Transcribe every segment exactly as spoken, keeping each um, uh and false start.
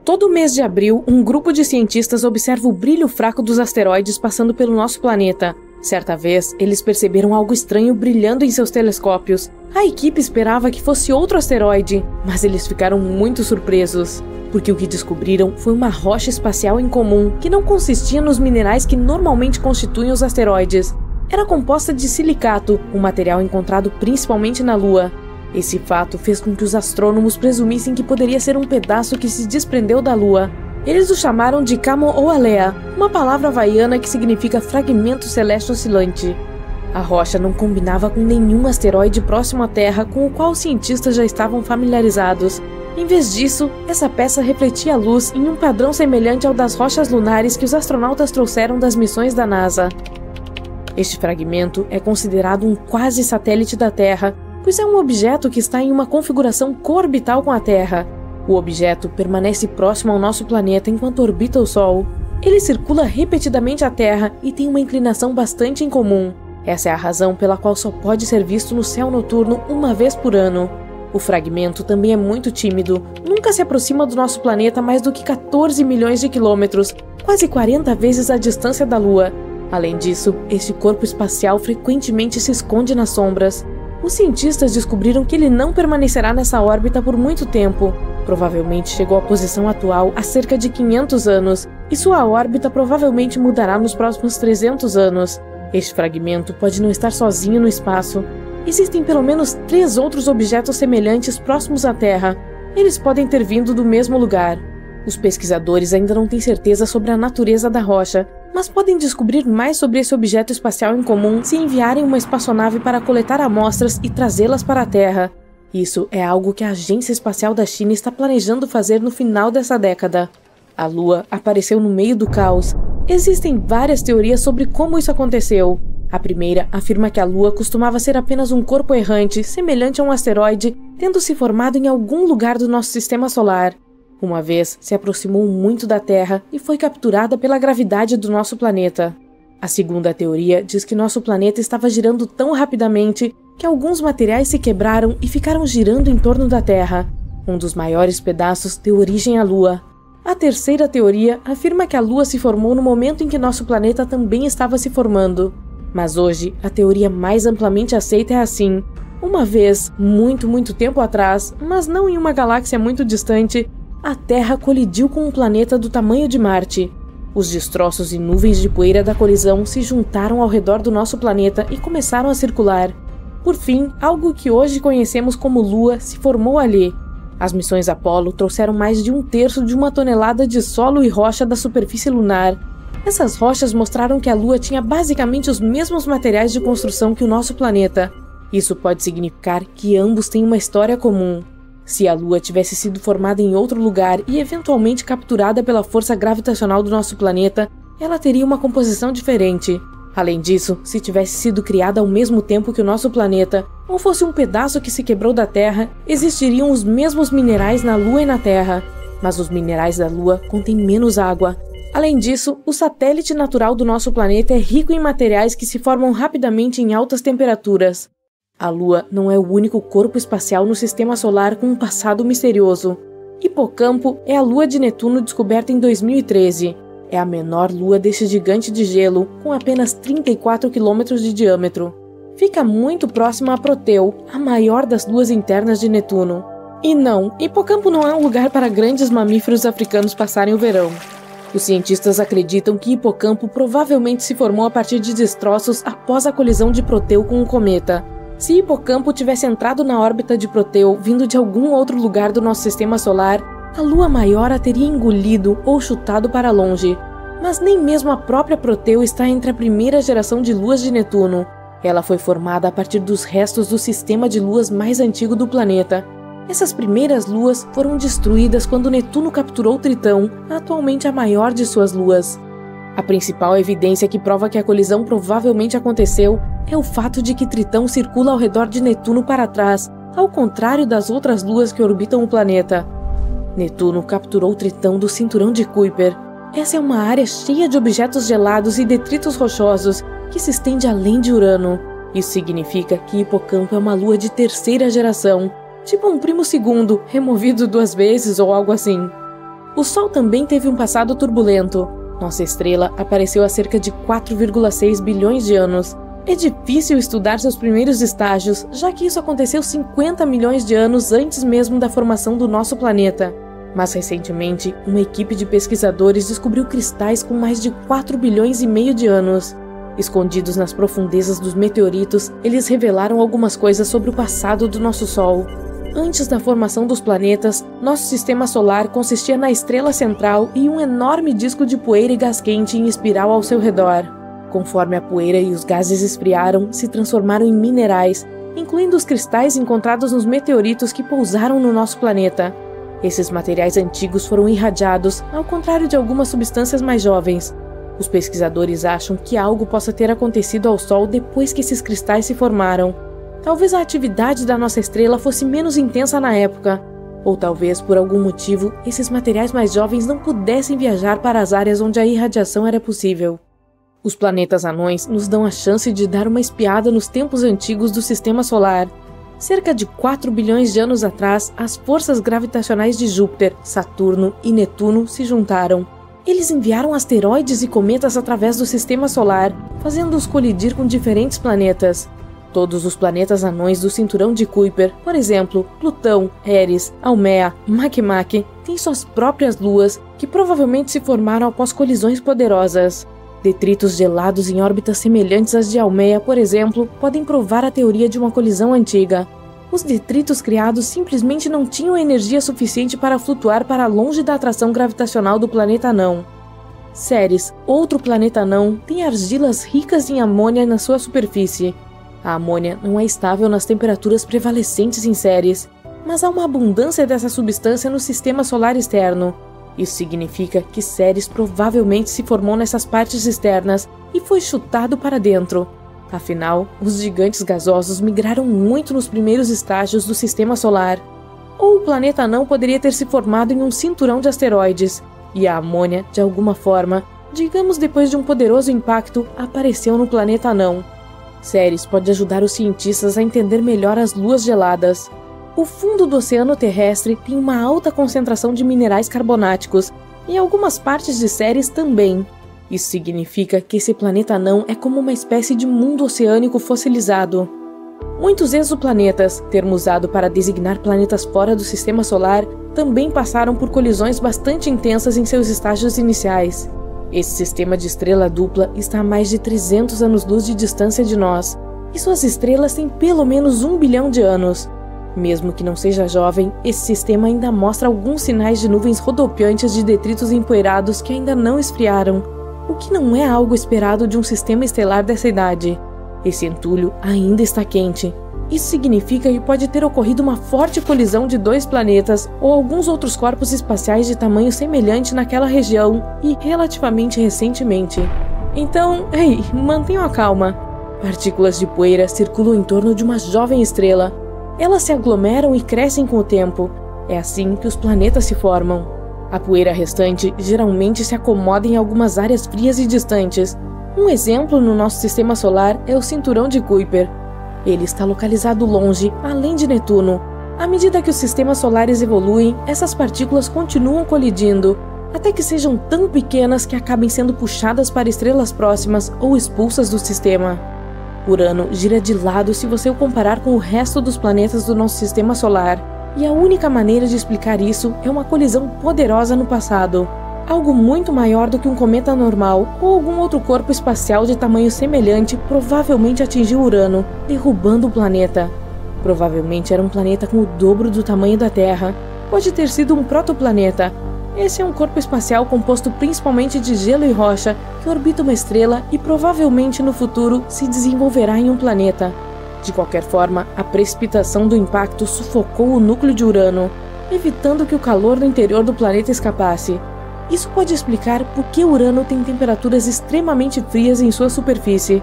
Todo mês de abril, um grupo de cientistas observa o brilho fraco dos asteroides passando pelo nosso planeta. Certa vez, eles perceberam algo estranho brilhando em seus telescópios. A equipe esperava que fosse outro asteroide, mas eles ficaram muito surpresos, porque o que descobriram foi uma rocha espacial incomum, que não consistia nos minerais que normalmente constituem os asteroides. Era composta de silicato, um material encontrado principalmente na Lua. Esse fato fez com que os astrônomos presumissem que poderia ser um pedaço que se desprendeu da Lua. Eles o chamaram de Kamo-o-Alea, uma palavra havaiana que significa fragmento celeste oscilante. A rocha não combinava com nenhum asteroide próximo à Terra com o qual os cientistas já estavam familiarizados. Em vez disso, essa peça refletia a luz em um padrão semelhante ao das rochas lunares que os astronautas trouxeram das missões da NASA. Este fragmento é considerado um quase satélite da Terra, pois é um objeto que está em uma configuração coorbital com a Terra. O objeto permanece próximo ao nosso planeta enquanto orbita o Sol. Ele circula repetidamente a Terra e tem uma inclinação bastante incomum. Essa é a razão pela qual só pode ser visto no céu noturno uma vez por ano. O fragmento também é muito tímido, nunca se aproxima do nosso planeta mais do que quatorze milhões de quilômetros, quase quarenta vezes a distância da Lua. Além disso, este corpo espacial frequentemente se esconde nas sombras. Os cientistas descobriram que ele não permanecerá nessa órbita por muito tempo. Provavelmente chegou à posição atual há cerca de quinhentos anos, e sua órbita provavelmente mudará nos próximos trezentos anos. Este fragmento pode não estar sozinho no espaço. Existem pelo menos três outros objetos semelhantes próximos à Terra. Eles podem ter vindo do mesmo lugar. Os pesquisadores ainda não têm certeza sobre a natureza da rocha, mas podem descobrir mais sobre esse objeto espacial incomum se enviarem uma espaçonave para coletar amostras e trazê-las para a Terra. Isso é algo que a Agência Espacial da China está planejando fazer no final dessa década. A Lua apareceu no meio do caos. Existem várias teorias sobre como isso aconteceu. A primeira afirma que a Lua costumava ser apenas um corpo errante, semelhante a um asteroide, tendo se formado em algum lugar do nosso sistema solar. Uma vez se aproximou muito da Terra e foi capturada pela gravidade do nosso planeta. A segunda teoria diz que nosso planeta estava girando tão rapidamente que alguns materiais se quebraram e ficaram girando em torno da Terra. Um dos maiores pedaços deu origem à Lua. A terceira teoria afirma que a Lua se formou no momento em que nosso planeta também estava se formando. Mas hoje, a teoria mais amplamente aceita é assim. Uma vez, muito, muito tempo atrás, mas não em uma galáxia muito distante, a Terra colidiu com um planeta do tamanho de Marte. Os destroços e nuvens de poeira da colisão se juntaram ao redor do nosso planeta e começaram a circular. Por fim, algo que hoje conhecemos como Lua se formou ali. As missões Apollo trouxeram mais de um terço de uma tonelada de solo e rocha da superfície lunar. Essas rochas mostraram que a Lua tinha basicamente os mesmos materiais de construção que o nosso planeta. Isso pode significar que ambos têm uma história comum. Se a Lua tivesse sido formada em outro lugar e eventualmente capturada pela força gravitacional do nosso planeta, ela teria uma composição diferente. Além disso, se tivesse sido criada ao mesmo tempo que o nosso planeta, ou fosse um pedaço que se quebrou da Terra, existiriam os mesmos minerais na Lua e na Terra. Mas os minerais da Lua contêm menos água. Além disso, o satélite natural do nosso planeta é rico em materiais que se formam rapidamente em altas temperaturas. A Lua não é o único corpo espacial no sistema solar com um passado misterioso. Hipocampo é a lua de Netuno descoberta em dois mil e treze. É a menor lua deste gigante de gelo, com apenas trinta e quatro quilômetros de diâmetro. Fica muito próxima a Proteu, a maior das luas internas de Netuno. E não, Hipocampo não é um lugar para grandes mamíferos africanos passarem o verão. Os cientistas acreditam que Hipocampo provavelmente se formou a partir de destroços após a colisão de Proteu com um cometa. Se Hipocampo tivesse entrado na órbita de Proteu vindo de algum outro lugar do nosso sistema solar, a lua maior a teria engolido ou chutado para longe. Mas nem mesmo a própria Proteu está entre a primeira geração de luas de Netuno. Ela foi formada a partir dos restos do sistema de luas mais antigo do planeta. Essas primeiras luas foram destruídas quando Netuno capturou Tritão, atualmente a maior de suas luas. A principal evidência que prova que a colisão provavelmente aconteceu é o fato de que Tritão circula ao redor de Netuno para trás, ao contrário das outras luas que orbitam o planeta. Netuno capturou Tritão do cinturão de Kuiper. Essa é uma área cheia de objetos gelados e detritos rochosos que se estende além de Urano. Isso significa que Hipocampo é uma lua de terceira geração, tipo um primo segundo, removido duas vezes ou algo assim. O Sol também teve um passado turbulento. Nossa estrela apareceu há cerca de quatro vírgula seis bilhões de anos. É difícil estudar seus primeiros estágios, já que isso aconteceu cinquenta milhões de anos antes mesmo da formação do nosso planeta. Mas recentemente, uma equipe de pesquisadores descobriu cristais com mais de quatro bilhões e meio de anos. Escondidos nas profundezas dos meteoritos, eles revelaram algumas coisas sobre o passado do nosso Sol. Antes da formação dos planetas, nosso sistema solar consistia na estrela central e um enorme disco de poeira e gás quente em espiral ao seu redor. Conforme a poeira e os gases esfriaram, se transformaram em minerais, incluindo os cristais encontrados nos meteoritos que pousaram no nosso planeta. Esses materiais antigos foram irradiados, ao contrário de algumas substâncias mais jovens. Os pesquisadores acham que algo possa ter acontecido ao Sol depois que esses cristais se formaram. Talvez a atividade da nossa estrela fosse menos intensa na época, ou talvez, por algum motivo, esses materiais mais jovens não pudessem viajar para as áreas onde a irradiação era possível. Os planetas anões nos dão a chance de dar uma espiada nos tempos antigos do Sistema Solar. Cerca de quatro bilhões de anos atrás, as forças gravitacionais de Júpiter, Saturno e Netuno se juntaram. Eles enviaram asteroides e cometas através do Sistema Solar, fazendo-os colidir com diferentes planetas. Todos os planetas anões do cinturão de Kuiper, por exemplo, Plutão, Eris, Almea, Makemake, têm suas próprias luas, que provavelmente se formaram após colisões poderosas. Detritos gelados em órbitas semelhantes às de Almea, por exemplo, podem provar a teoria de uma colisão antiga. Os detritos criados simplesmente não tinham energia suficiente para flutuar para longe da atração gravitacional do planeta anão. Ceres, outro planeta anão, tem argilas ricas em amônia na sua superfície. A amônia não é estável nas temperaturas prevalecentes em Ceres, mas há uma abundância dessa substância no sistema solar externo. Isso significa que Ceres provavelmente se formou nessas partes externas e foi chutado para dentro. Afinal, os gigantes gasosos migraram muito nos primeiros estágios do sistema solar. Ou o planeta anão poderia ter se formado em um cinturão de asteroides, e a amônia, de alguma forma, digamos depois de um poderoso impacto, apareceu no planeta anão. Ceres pode ajudar os cientistas a entender melhor as luas geladas. O fundo do oceano terrestre tem uma alta concentração de minerais carbonáticos, e em algumas partes de Ceres também. Isso significa que esse planeta anão é como uma espécie de mundo oceânico fossilizado. Muitos exoplanetas, termo usado para designar planetas fora do sistema solar, também passaram por colisões bastante intensas em seus estágios iniciais. Esse sistema de estrela dupla está a mais de trezentos anos-luz de distância de nós, e suas estrelas têm pelo menos um bilhão de anos. Mesmo que não seja jovem, esse sistema ainda mostra alguns sinais de nuvens rodopiantes de detritos empoeirados que ainda não esfriaram, o que não é algo esperado de um sistema estelar dessa idade. Esse entulho ainda está quente. Isso significa que pode ter ocorrido uma forte colisão de dois planetas ou alguns outros corpos espaciais de tamanho semelhante naquela região e relativamente recentemente. Então, ei, mantenham a calma. Partículas de poeira circulam em torno de uma jovem estrela. Elas se aglomeram e crescem com o tempo. É assim que os planetas se formam. A poeira restante geralmente se acomoda em algumas áreas frias e distantes. Um exemplo no nosso sistema solar é o cinturão de Kuiper. Ele está localizado longe, além de Netuno. À medida que os sistemas solares evoluem, essas partículas continuam colidindo, até que sejam tão pequenas que acabem sendo puxadas para estrelas próximas ou expulsas do sistema. Urano gira de lado se você o comparar com o resto dos planetas do nosso sistema solar. E a única maneira de explicar isso é uma colisão poderosa no passado. Algo muito maior do que um cometa normal ou algum outro corpo espacial de tamanho semelhante provavelmente atingiu Urano, derrubando o planeta. Provavelmente era um planeta com o dobro do tamanho da Terra. Pode ter sido um protoplaneta. Esse é um corpo espacial composto principalmente de gelo e rocha que orbita uma estrela e provavelmente no futuro se desenvolverá em um planeta. De qualquer forma, a precipitação do impacto sufocou o núcleo de Urano, evitando que o calor do interior do planeta escapasse. Isso pode explicar por que Urano tem temperaturas extremamente frias em sua superfície.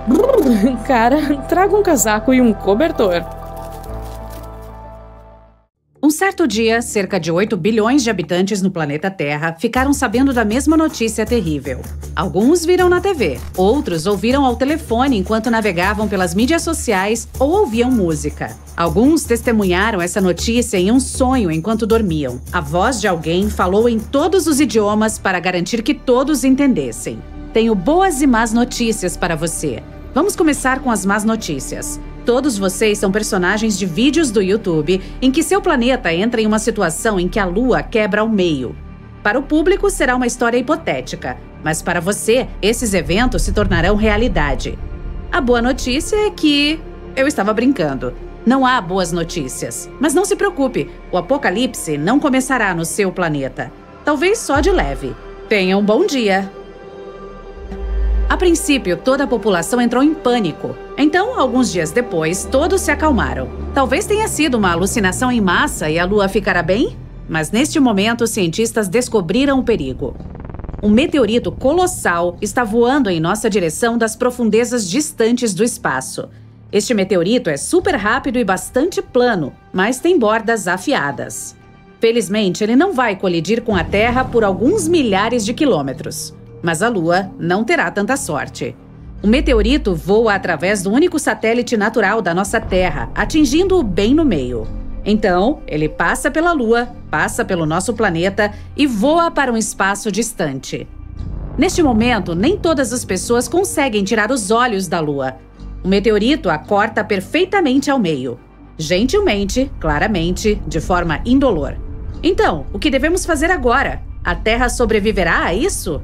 Brrr, cara, traga um casaco e um cobertor. Um certo dia, cerca de oito bilhões de habitantes no planeta Terra ficaram sabendo da mesma notícia terrível. Alguns viram na T V, outros ouviram ao telefone enquanto navegavam pelas mídias sociais ou ouviam música. Alguns testemunharam essa notícia em um sonho enquanto dormiam. A voz de alguém falou em todos os idiomas para garantir que todos entendessem. Tenho boas e más notícias para você. Vamos começar com as más notícias. Todos vocês são personagens de vídeos do YouTube em que seu planeta entra em uma situação em que a Lua quebra ao meio. Para o público, será uma história hipotética, mas para você, esses eventos se tornarão realidade. A boa notícia é que... eu estava brincando. Não há boas notícias. Mas não se preocupe, o apocalipse não começará no seu planeta. Talvez só de leve. Tenha um bom dia! A princípio, toda a população entrou em pânico. Então, alguns dias depois, todos se acalmaram. Talvez tenha sido uma alucinação em massa e a Lua ficará bem? Mas neste momento, os cientistas descobriram o perigo. Um meteorito colossal está voando em nossa direção das profundezas distantes do espaço. Este meteorito é super rápido e bastante plano, mas tem bordas afiadas. Felizmente, ele não vai colidir com a Terra por alguns milhares de quilômetros. Mas a Lua não terá tanta sorte. O meteorito voa através do único satélite natural da nossa Terra, atingindo-o bem no meio. Então, ele passa pela Lua, passa pelo nosso planeta e voa para um espaço distante. Neste momento, nem todas as pessoas conseguem tirar os olhos da Lua. O meteorito a corta perfeitamente ao meio. Gentilmente, claramente, de forma indolor. Então, o que devemos fazer agora? A Terra sobreviverá a isso?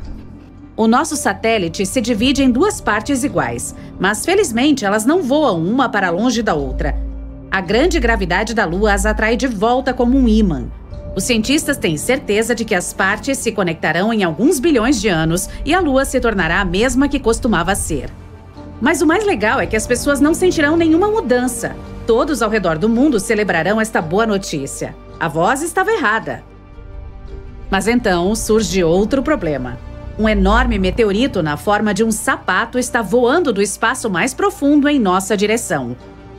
O nosso satélite se divide em duas partes iguais, mas felizmente elas não voam uma para longe da outra. A grande gravidade da Lua as atrai de volta como um ímã. Os cientistas têm certeza de que as partes se conectarão em alguns bilhões de anos e a Lua se tornará a mesma que costumava ser. Mas o mais legal é que as pessoas não sentirão nenhuma mudança. Todos ao redor do mundo celebrarão esta boa notícia. A voz estava errada. Mas então surge outro problema. Um enorme meteorito na forma de um sapato está voando do espaço mais profundo em nossa direção.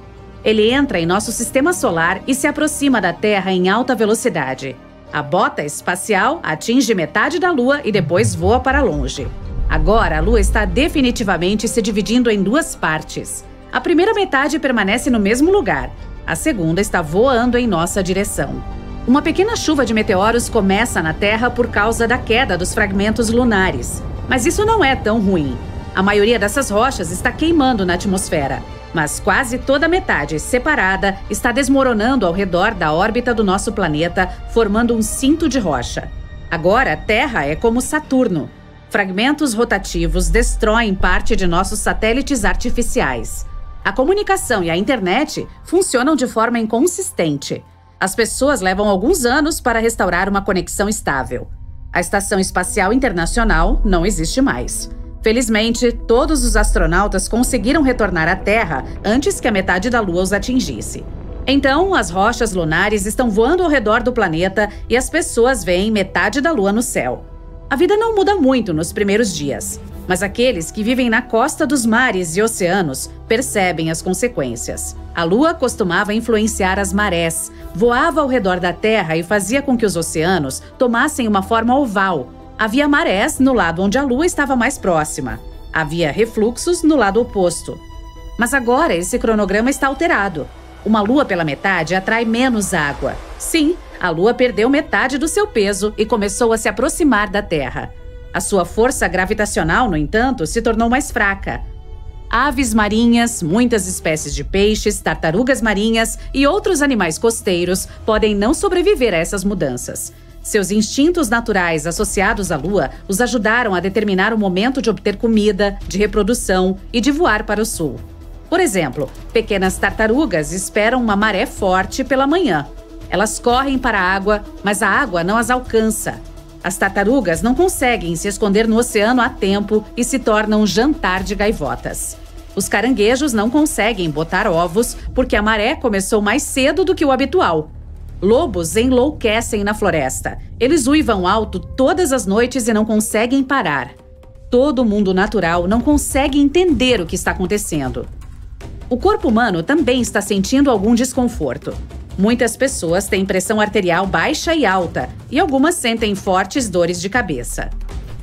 Ele entra em nosso sistema solar e se aproxima da Terra em alta velocidade. A bota espacial atinge metade da Lua e depois voa para longe. Agora, a Lua está definitivamente se dividindo em duas partes. A primeira metade permanece no mesmo lugar. A segunda está voando em nossa direção. Uma pequena chuva de meteoros começa na Terra por causa da queda dos fragmentos lunares. Mas isso não é tão ruim. A maioria dessas rochas está queimando na atmosfera, mas quase toda a metade separada está desmoronando ao redor da órbita do nosso planeta, formando um cinto de rocha. Agora, a Terra é como Saturno. Fragmentos rotativos destroem parte de nossos satélites artificiais. A comunicação e a internet funcionam de forma inconsistente. As pessoas levam alguns anos para restaurar uma conexão estável. A Estação Espacial Internacional não existe mais. Felizmente, todos os astronautas conseguiram retornar à Terra antes que a metade da Lua os atingisse. Então, as rochas lunares estão voando ao redor do planeta e as pessoas veem metade da Lua no céu. A vida não muda muito nos primeiros dias, mas aqueles que vivem na costa dos mares e oceanos percebem as consequências. A Lua costumava influenciar as marés, voava ao redor da Terra e fazia com que os oceanos tomassem uma forma oval. Havia marés no lado onde a Lua estava mais próxima. Havia refluxos no lado oposto. Mas agora esse cronograma está alterado. Uma Lua pela metade atrai menos água. Sim, a Lua perdeu metade do seu peso e começou a se aproximar da Terra. A sua força gravitacional, no entanto, se tornou mais fraca. Aves marinhas, muitas espécies de peixes, tartarugas marinhas e outros animais costeiros podem não sobreviver a essas mudanças. Seus instintos naturais associados à Lua os ajudaram a determinar o momento de obter comida, de reprodução e de voar para o sul. Por exemplo, pequenas tartarugas esperam uma maré forte pela manhã. Elas correm para a água, mas a água não as alcança. As tartarugas não conseguem se esconder no oceano a tempo e se tornam jantar de gaivotas. Os caranguejos não conseguem botar ovos porque a maré começou mais cedo do que o habitual. Lobos enlouquecem na floresta. Eles uivam alto todas as noites e não conseguem parar. Todo mundo natural não consegue entender o que está acontecendo. O corpo humano também está sentindo algum desconforto. Muitas pessoas têm pressão arterial baixa e alta, e algumas sentem fortes dores de cabeça.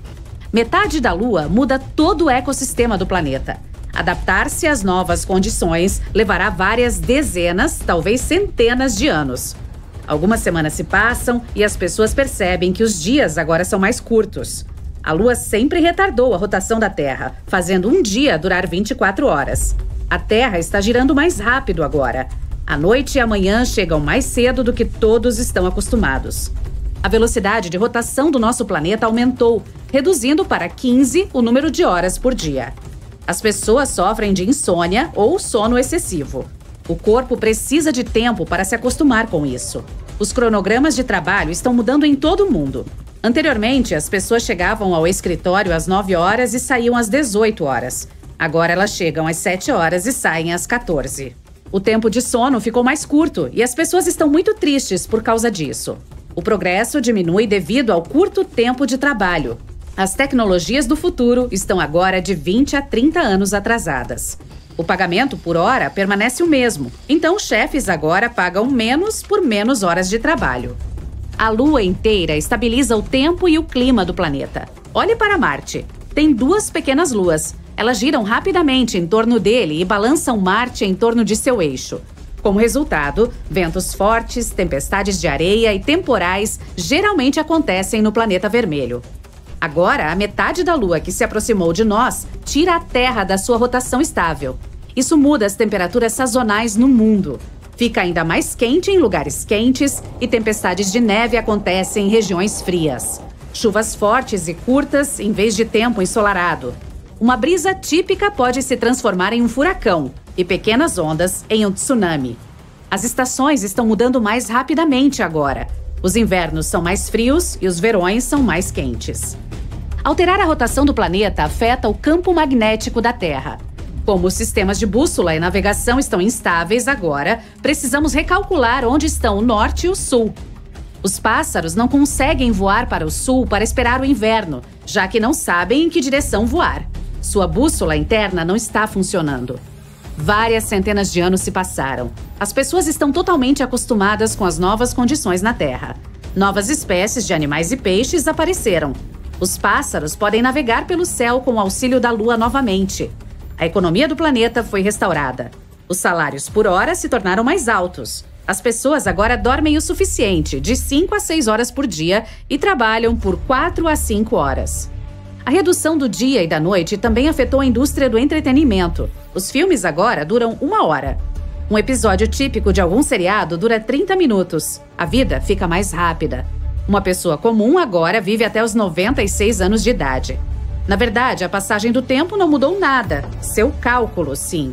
Metade da Lua muda todo o ecossistema do planeta. Adaptar-se às novas condições levará várias dezenas, talvez centenas de anos. Algumas semanas se passam e as pessoas percebem que os dias agora são mais curtos. A Lua sempre retardou a rotação da Terra, fazendo um dia durar vinte e quatro horas. A Terra está girando mais rápido agora. A noite e a manhã chegam mais cedo do que todos estão acostumados. A velocidade de rotação do nosso planeta aumentou, reduzindo para quinze o número de horas por dia. As pessoas sofrem de insônia ou sono excessivo. O corpo precisa de tempo para se acostumar com isso. Os cronogramas de trabalho estão mudando em todo o mundo. Anteriormente, as pessoas chegavam ao escritório às nove horas e saíam às dezoito horas. Agora elas chegam às sete horas e saem às quatorze. O tempo de sono ficou mais curto e as pessoas estão muito tristes por causa disso. O progresso diminui devido ao curto tempo de trabalho. As tecnologias do futuro estão agora de vinte a trinta anos atrasadas. O pagamento por hora permanece o mesmo, então os chefes agora pagam menos por menos horas de trabalho. A Lua inteira estabiliza o tempo e o clima do planeta. Olhe para Marte. Tem duas pequenas luas. Elas giram rapidamente em torno dele e balançam Marte em torno de seu eixo. Como resultado, ventos fortes, tempestades de areia e temporais geralmente acontecem no planeta vermelho. Agora, a metade da Lua que se aproximou de nós tira a Terra da sua rotação estável. Isso muda as temperaturas sazonais no mundo. Fica ainda mais quente em lugares quentes e tempestades de neve acontecem em regiões frias. Chuvas fortes e curtas em vez de tempo ensolarado. Uma brisa típica pode se transformar em um furacão e pequenas ondas em um tsunami. As estações estão mudando mais rapidamente agora. Os invernos são mais frios e os verões são mais quentes. Alterar a rotação do planeta afeta o campo magnético da Terra. Como os sistemas de bússola e navegação estão instáveis agora, precisamos recalcular onde estão o norte e o sul. Os pássaros não conseguem voar para o sul para esperar o inverno, já que não sabem em que direção voar. Sua bússola interna não está funcionando. Várias centenas de anos se passaram. As pessoas estão totalmente acostumadas com as novas condições na Terra. Novas espécies de animais e peixes apareceram. Os pássaros podem navegar pelo céu com o auxílio da Lua novamente. A economia do planeta foi restaurada. Os salários por hora se tornaram mais altos. As pessoas agora dormem o suficiente, de cinco a seis horas por dia, e trabalham por quatro a cinco horas. A redução do dia e da noite também afetou a indústria do entretenimento. Os filmes agora duram uma hora. Um episódio típico de algum seriado dura trinta minutos. A vida fica mais rápida. Uma pessoa comum agora vive até os noventa e seis anos de idade. Na verdade, a passagem do tempo não mudou nada. Seu cálculo, sim.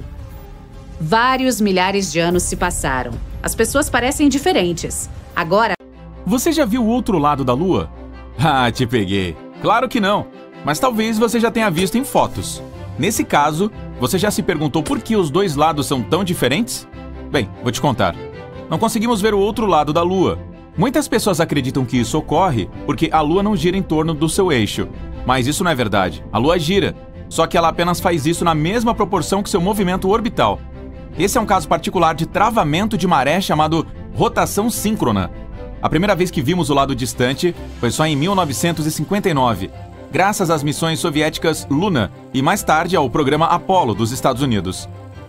Vários milhares de anos se passaram. As pessoas parecem diferentes. Agora... Você já viu o outro lado da Lua? Ah, te peguei. Claro que não. Mas talvez você já tenha visto em fotos. Nesse caso, você já se perguntou por que os dois lados são tão diferentes? Bem, vou te contar. Não conseguimos ver o outro lado da Lua. Muitas pessoas acreditam que isso ocorre porque a Lua não gira em torno do seu eixo. Mas isso não é verdade. A Lua gira, só que ela apenas faz isso na mesma proporção que seu movimento orbital. Esse é um caso particular de travamento de maré chamado rotação síncrona. A primeira vez que vimos o lado distante foi só em mil novecentos e cinquenta e nove, graças às missões soviéticas Luna e mais tarde ao programa Apollo dos Estados Unidos.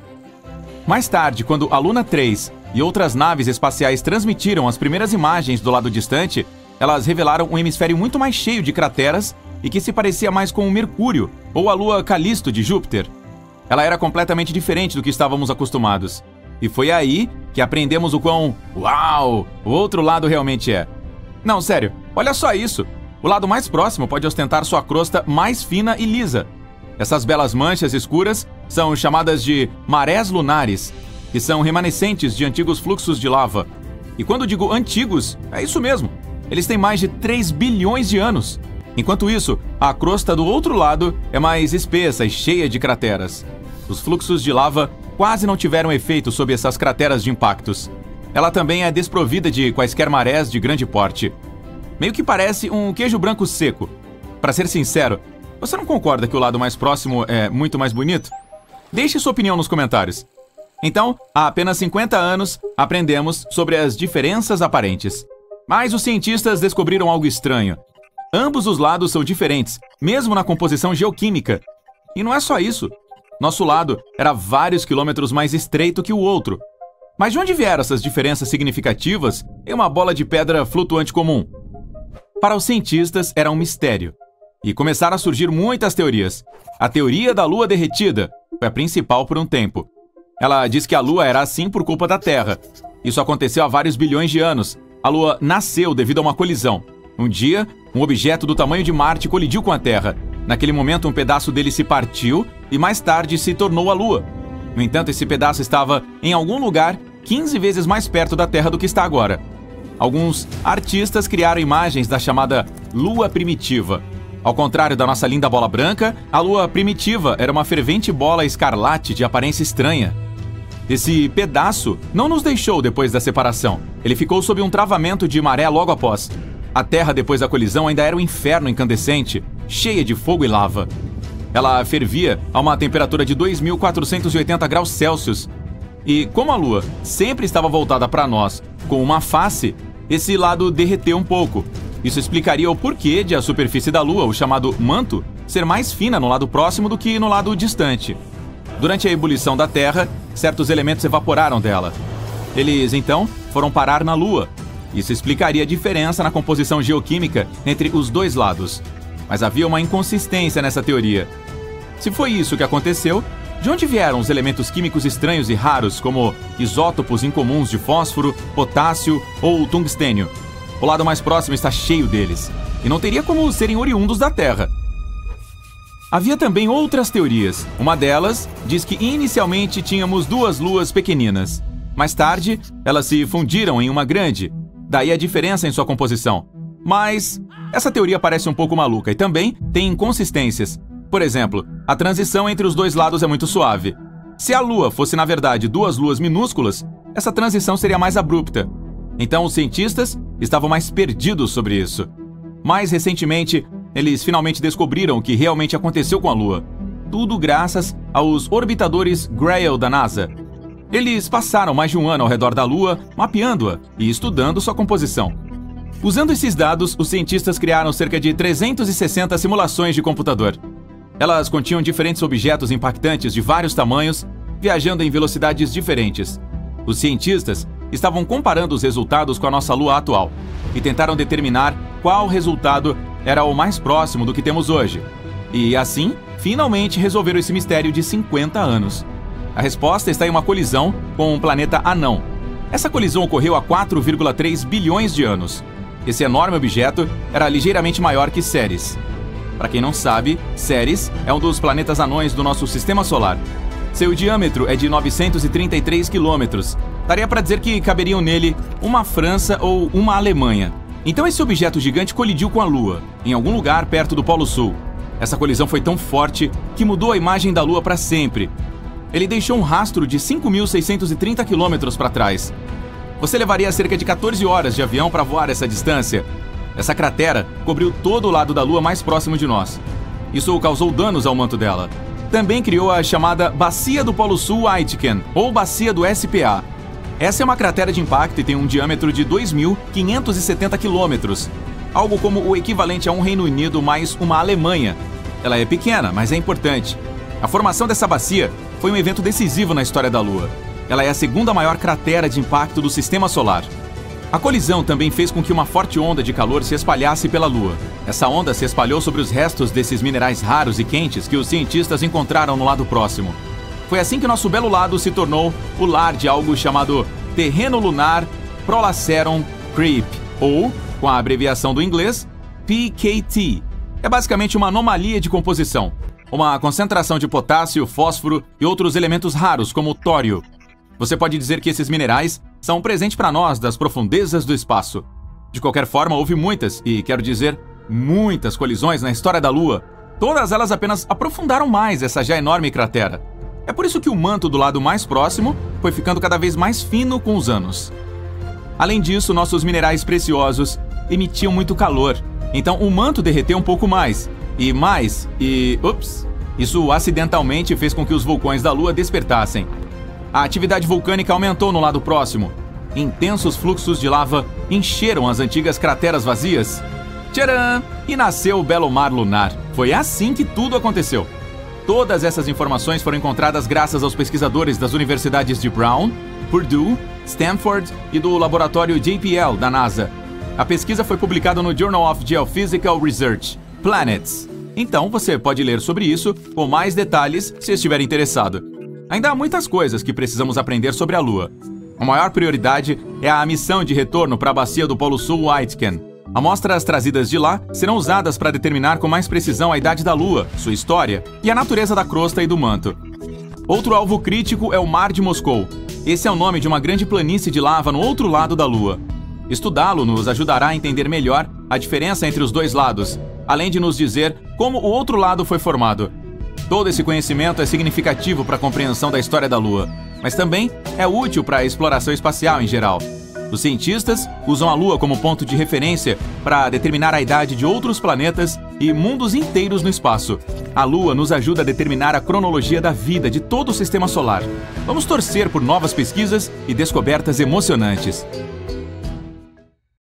Mais tarde, quando a Luna três e outras naves espaciais transmitiram as primeiras imagens do lado distante, elas revelaram um hemisfério muito mais cheio de crateras e que se parecia mais com o Mercúrio ou a Lua Calisto de Júpiter. Ela era completamente diferente do que estávamos acostumados. E foi aí que aprendemos o quão uau o outro lado realmente é. Não, sério, olha só isso. O lado mais próximo pode ostentar sua crosta mais fina e lisa. Essas belas manchas escuras são chamadas de marés lunares, que são remanescentes de antigos fluxos de lava. E quando digo antigos, é isso mesmo. Eles têm mais de três bilhões de anos. Enquanto isso, a crosta do outro lado é mais espessa e cheia de crateras. Os fluxos de lava quase não tiveram efeito sobre essas crateras de impactos. Ela também é desprovida de quaisquer marés de grande porte. Meio que parece um queijo branco seco. Para ser sincero, você não concorda que o lado mais próximo é muito mais bonito? Deixe sua opinião nos comentários. Então, há apenas cinquenta anos, aprendemos sobre as diferenças aparentes. Mas os cientistas descobriram algo estranho. Ambos os lados são diferentes, mesmo na composição geoquímica. E não é só isso. Nosso lado era vários quilômetros mais estreito que o outro. Mas de onde vieram essas diferenças significativas em uma bola de pedra flutuante comum? Para os cientistas, era um mistério. E começaram a surgir muitas teorias. A teoria da Lua derretida foi a principal por um tempo. Ela diz que a Lua era assim por culpa da Terra. Isso aconteceu há vários bilhões de anos. A Lua nasceu devido a uma colisão. Um dia, um objeto do tamanho de Marte colidiu com a Terra. Naquele momento, um pedaço dele se partiu e mais tarde se tornou a Lua. No entanto, esse pedaço estava em algum lugar quinze vezes mais perto da Terra do que está agora. Alguns artistas criaram imagens da chamada Lua primitiva. Ao contrário da nossa linda bola branca, a Lua primitiva era uma fervente bola escarlate de aparência estranha. Esse pedaço não nos deixou depois da separação. Ele ficou sob um travamento de maré logo após. A Terra, depois da colisão, ainda era um inferno incandescente, cheia de fogo e lava. Ela fervia a uma temperatura de dois mil quatrocentos e oitenta graus Celsius. E como a Lua sempre estava voltada para nós com uma face, esse lado derreteu um pouco. Isso explicaria o porquê de a superfície da Lua, o chamado manto, ser mais fina no lado próximo do que no lado distante. Durante a ebulição da Terra, certos elementos evaporaram dela. Eles, então, foram parar na Lua. Isso explicaria a diferença na composição geoquímica entre os dois lados. Mas havia uma inconsistência nessa teoria. Se foi isso que aconteceu, de onde vieram os elementos químicos estranhos e raros, como isótopos incomuns de fósforo, potássio ou tungstênio? O lado mais próximo está cheio deles, e não teria como serem oriundos da Terra. Havia também outras teorias. Uma delas diz que inicialmente tínhamos duas luas pequeninas. Mais tarde, elas se fundiram em uma grande, daí a diferença em sua composição. Mas essa teoria parece um pouco maluca e também tem inconsistências. Por exemplo, a transição entre os dois lados é muito suave. Se a Lua fosse, na verdade, duas luas minúsculas, essa transição seria mais abrupta. Então os cientistas estavam mais perdidos sobre isso. Mais recentemente, eles finalmente descobriram o que realmente aconteceu com a Lua. Tudo graças aos orbitadores Grail da NASA. Eles passaram mais de um ano ao redor da Lua, mapeando-a e estudando sua composição. Usando esses dados, os cientistas criaram cerca de trezentas e sessenta simulações de computador. Elas continham diferentes objetos impactantes de vários tamanhos, viajando em velocidades diferentes. Os cientistas estavam comparando os resultados com a nossa Lua atual e tentaram determinar qual resultado era o mais próximo do que temos hoje. E assim, finalmente resolveram esse mistério de cinquenta anos. A resposta está em uma colisão com um planeta anão. Essa colisão ocorreu há quatro vírgula três bilhões de anos. Esse enorme objeto era ligeiramente maior que Ceres. Para quem não sabe, Ceres é um dos planetas anões do nosso sistema solar. Seu diâmetro é de novecentos e trinta e três quilômetros. Daria para dizer que caberiam nele uma França ou uma Alemanha. Então esse objeto gigante colidiu com a Lua, em algum lugar perto do Polo Sul. Essa colisão foi tão forte que mudou a imagem da Lua para sempre. Ele deixou um rastro de cinco mil seiscentos e trinta quilômetros para trás. Você levaria cerca de quatorze horas de avião para voar essa distância. Essa cratera cobriu todo o lado da Lua mais próximo de nós. Isso causou danos ao manto dela. Também criou a chamada Bacia do Polo Sul Aitken, ou Bacia do S P A. Essa é uma cratera de impacto e tem um diâmetro de dois mil quinhentos e setenta quilômetros, algo como o equivalente a um Reino Unido mais uma Alemanha. Ela é pequena, mas é importante. A formação dessa bacia foi um evento decisivo na história da Lua. Ela é a segunda maior cratera de impacto do Sistema Solar. A colisão também fez com que uma forte onda de calor se espalhasse pela Lua. Essa onda se espalhou sobre os restos desses minerais raros e quentes que os cientistas encontraram no lado próximo. Foi assim que nosso belo lado se tornou o lar de algo chamado Terreno Lunar Prolaceron Creep, ou, com a abreviação do inglês, P K T. É basicamente uma anomalia de composição, uma concentração de potássio, fósforo e outros elementos raros, como o tório. Você pode dizer que esses minerais são um presente para nós das profundezas do espaço. De qualquer forma, houve muitas, e quero dizer, muitas colisões na história da Lua. Todas elas apenas aprofundaram mais essa já enorme cratera. É por isso que o manto do lado mais próximo foi ficando cada vez mais fino com os anos. Além disso, nossos minerais preciosos emitiam muito calor, então o manto derreteu um pouco mais, e mais, e... ups! Isso acidentalmente fez com que os vulcões da Lua despertassem. A atividade vulcânica aumentou no lado próximo. Intensos fluxos de lava encheram as antigas crateras vazias. Tcharam! E nasceu o belo mar lunar. Foi assim que tudo aconteceu. Todas essas informações foram encontradas graças aos pesquisadores das universidades de Brown, Purdue, Stanford e do laboratório J P L da NASA. A pesquisa foi publicada no Journal of Geophysical Research, Planets. Então você pode ler sobre isso com mais detalhes se estiver interessado. Ainda há muitas coisas que precisamos aprender sobre a Lua. A maior prioridade é a missão de retorno para a bacia do Polo Sul Aitken. Amostras trazidas de lá serão usadas para determinar com mais precisão a idade da Lua, sua história e a natureza da crosta e do manto. Outro alvo crítico é o Mar de Moscou. Esse é o nome de uma grande planície de lava no outro lado da Lua. Estudá-lo nos ajudará a entender melhor a diferença entre os dois lados, além de nos dizer como o outro lado foi formado. Todo esse conhecimento é significativo para a compreensão da história da Lua, mas também é útil para a exploração espacial em geral. Os cientistas usam a Lua como ponto de referência para determinar a idade de outros planetas e mundos inteiros no espaço. A Lua nos ajuda a determinar a cronologia da vida de todo o Sistema Solar. Vamos torcer por novas pesquisas e descobertas emocionantes.